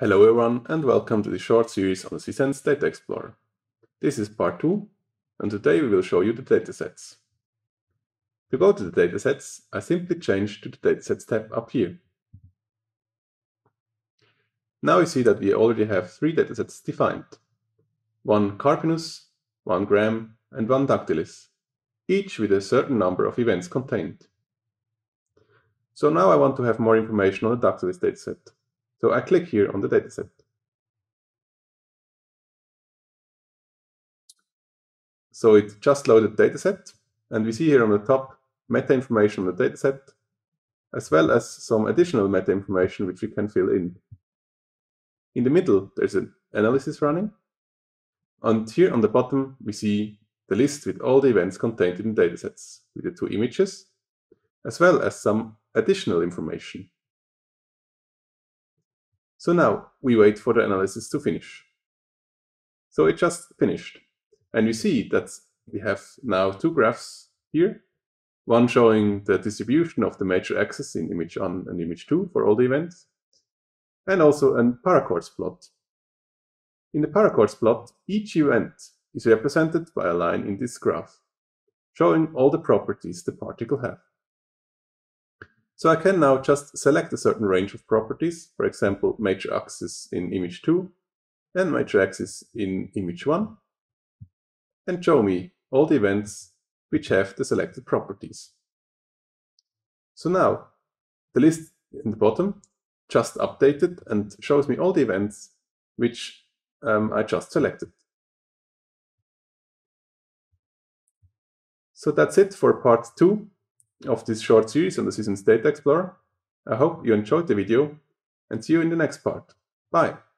Hello everyone and welcome to the short series on the CSense Data Explorer. This is part 2 and today we will show you the datasets. To go to the datasets, I simply change to the datasets tab up here. Now you see that we already have 3 datasets defined. One Carpinus, one Gram and one Dactylis, each with a certain number of events contained. So now I want to have more information on the Dactylis dataset. So I click here on the dataset. So it just loaded the dataset, and we see here on the top meta information on the dataset, as well as some additional meta information which we can fill in. In the middle, there's an analysis running, and here on the bottom we see the list with all the events contained in the datasets, with the 2 images, as well as some additional information. So now we wait for the analysis to finish. So it just finished. And we see that we have now 2 graphs here, one showing the distribution of the major axes in image 1 and image 2 for all the events, and also a paracoords plot. In the paracoords plot, each event is represented by a line in this graph, showing all the properties the particle has. So I can now just select a certain range of properties, for example, major axis in image 2 and major axis in image 1, and show me all the events which have the selected properties. So now the list in the bottom just updated and shows me all the events which I just selected. So that's it for part 2 of this short series on the CSense Data Explorer. I hope you enjoyed the video and see you in the next part. Bye!